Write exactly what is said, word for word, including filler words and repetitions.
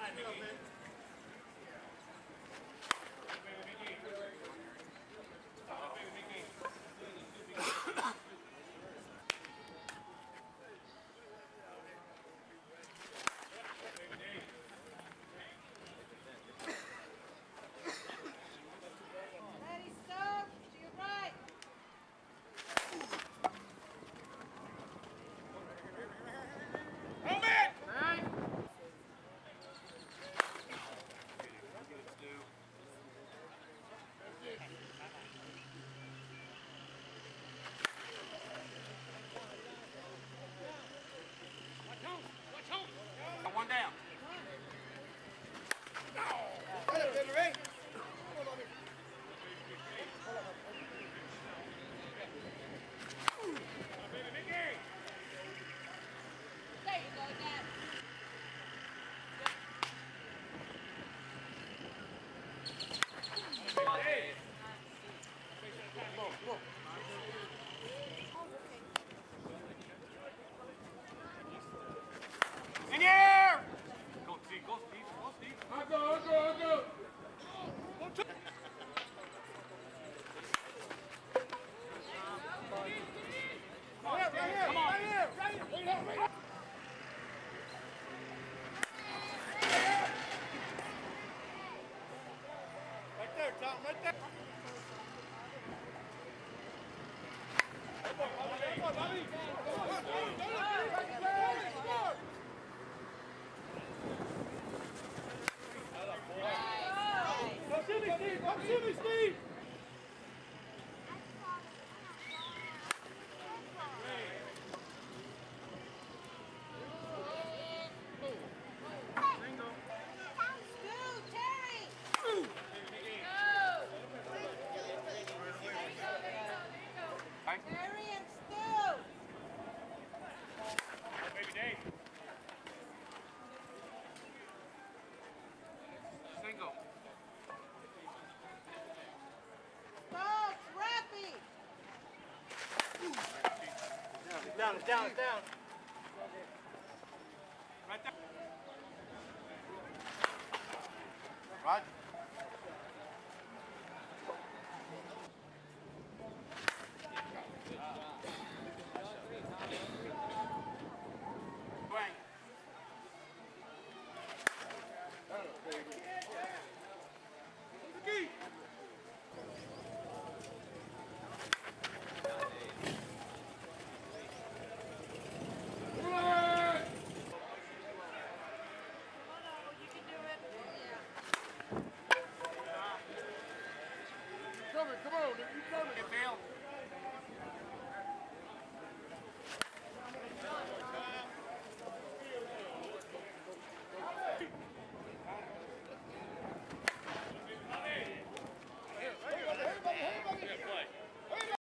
Ready, stop. To your right. Hold it! One down. There you go, Dad. In here! Go, Steve. Go, Steve. Go, Steve. I'll go, I'll go, I'll go. Come on, right here, come on. Right here, right here, right here, right here. Right there, Tom, right there. Come on, Bobby, come on, Bobby. Come on, Bobby, come on. Come see me, Steve, come see me, Steve. Stu, Terry. Terry and Stu. Baby Dave. Single. Stop, Rappy. It's down, it's down, it's down. Right there. Right. Wang. Coming, come on, you coming. Get Bill.